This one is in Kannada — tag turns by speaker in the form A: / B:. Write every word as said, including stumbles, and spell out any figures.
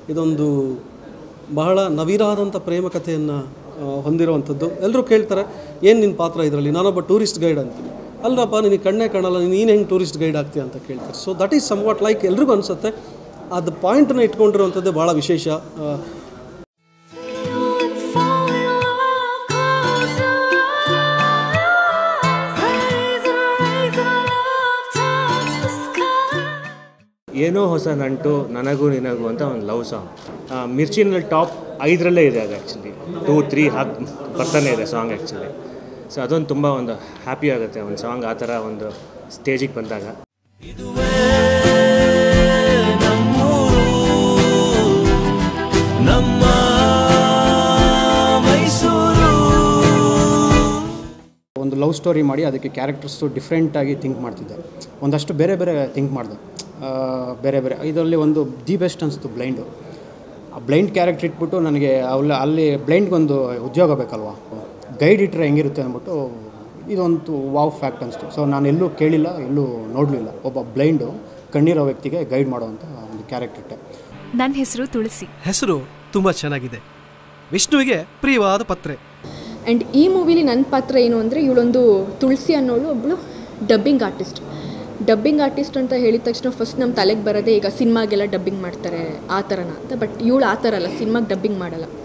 A: ಇದೊಂದು ಬಹಳ ನವೀನಾದಂಥ ಪ್ರೇಮ ಕಥೆಯನ್ನು ಹೊಂದಿರುವಂಥದ್ದು. ಎಲ್ಲರೂ ಕೇಳ್ತಾರೆ ಏನು ನಿನ್ನ ಪಾತ್ರ ಇದರಲ್ಲಿ, ನಾನೊಬ್ಬ ಟೂರಿಸ್ಟ್ ಗೈಡ್ ಅಂತೀನಿ. ಅಲ್ಲಪ್ಪ ನಿನಗೆ ಕಣ್ಣೇ ಕಾಣಲ್ಲ, ನೀನು ಹೆಂಗೆ ಟೂರಿಸ್ಟ್ ಗೈಡ್ ಆಗ್ತೀಯ ಅಂತ ಕೇಳ್ತಾರೆ. So that is somewhat like ಎಲ್ರಿಗೂ ಅನಿಸುತ್ತೆ. ಅದು ಪಾಯಿಂಟನ್ನು ಇಟ್ಕೊಂಡಿರುವಂಥದ್ದೇ ಭಾಳ ವಿಶೇಷ.
B: ಏನೋ ಹೊಸ ನಂಟು ನನಗೂ ನಿನಗೂ ಅಂತ ಒಂದು ಲವ್ ಸಾಂಗ್ ಮಿರ್ಚಿನಲ್ಲಿ ಟಾಪ್ ಐದರಲ್ಲೇ ಇದೆ. ಅದು ಆ್ಯಕ್ಚುಲಿ ಟೂ ತ್ರೀ ಹಾಕಿ ಬರ್ತಾನೆ ಇದೆ ಸಾಂಗ್ ಆ್ಯಕ್ಚುಲಿ. ಸೊ ಅದೊಂದು ತುಂಬ ಒಂದು ಹ್ಯಾಪಿ ಆಗುತ್ತೆ ಒಂದು ಸಾಂಗ್ ಆ ಥರ ಒಂದು ಸ್ಟೇಜಿಗೆ ಬಂದಾಗ.
C: ಒಂದು ಲವ್ ಸ್ಟೋರಿ ಮಾಡಿ ಅದಕ್ಕೆ ಕ್ಯಾರೆಕ್ಟರ್ಸು ಡಿಫ್ರೆಂಟಾಗಿ ಥಿಂಕ್ ಮಾಡ್ತಿದ್ದೆ. ಒಂದಷ್ಟು ಬೇರೆ ಬೇರೆ ಥಿಂಕ್ ಮಾಡಿದೆ ಬೇರೆ ಬೇರೆ. ಇದರಲ್ಲಿ ಒಂದು ದಿ ಬೆಸ್ಟ್ ಅನಿಸ್ತು ಬ್ಲೈಂಡು. ಆ ಬ್ಲೈಂಡ್ ಕ್ಯಾರೆಕ್ಟರ್ ಇಟ್ಬಿಟ್ಟು ನನಗೆ ಅಲ್ಲಿ ಅಲ್ಲಿ ಬ್ಲೈಂಡ್ಗೊಂದು ಉದ್ಯೋಗ ಬೇಕಲ್ವ, ಗೈಡ್ ಇಟ್ಟರೆ ಹೆಂಗಿರುತ್ತೆ ಅಂದ್ಬಿಟ್ಟು ಇದೊಂದು ವಾವ್ ಫ್ಯಾಕ್ಟ್ ಅನಿಸ್ತು. ಸೊ ನಾನು ಎಲ್ಲೂ ಕೇಳಿಲ್ಲ, ಎಲ್ಲೂ ನೋಡಲಿಲ್ಲ, ಒಬ್ಬ ಬ್ಲೈಂಡು ಕಣ್ಣಿರೋ ವ್ಯಕ್ತಿಗೆ ಗೈಡ್ ಮಾಡುವಂಥ ಒಂದು ಕ್ಯಾರೆಕ್ಟರ್ ಇಟ್ಟೆ.
D: ನನ್ನ ಹೆಸರು ತುಳಸಿ.
E: ಹೆಸರು ತುಂಬ ಚೆನ್ನಾಗಿದೆ, ವಿಷ್ಣುವಿಗೆ ಪ್ರಿಯವಾದ ಪತ್ರೆ.
F: ಆ್ಯಂಡ್ ಈ ಮೂವಿಲಿ ನನ್ನ ಪಾತ್ರ ಏನು ಅಂದರೆ, ಇವಳೊಂದು ತುಳಸಿ ಅನ್ನೋಳು ಒಬ್ಬಳು ಡಬ್ಬಿಂಗ್ ಆರ್ಟಿಸ್ಟ್. ಡಬ್ಬಿಂಗ್ ಆರ್ಟಿಸ್ಟ್ ಅಂತ ಹೇಳಿದ ತಕ್ಷಣ ಫಸ್ಟ್ ನಮ್ಮ ತಲೆಗೆ ಬರೋದೇ ಈಗ ಸಿನಿಮಾಗೆಲ್ಲ ಡಬ್ಬಿಂಗ್ ಮಾಡ್ತಾರೆ ಆ ಥರನ ಅಂತ. ಬಟ್ ಇವಳು ಆ ಥರ ಅಲ್ಲ, ಸಿನಿಮಾಗೆ ಡಬ್ಬಿಂಗ್ ಮಾಡಲ್ಲ.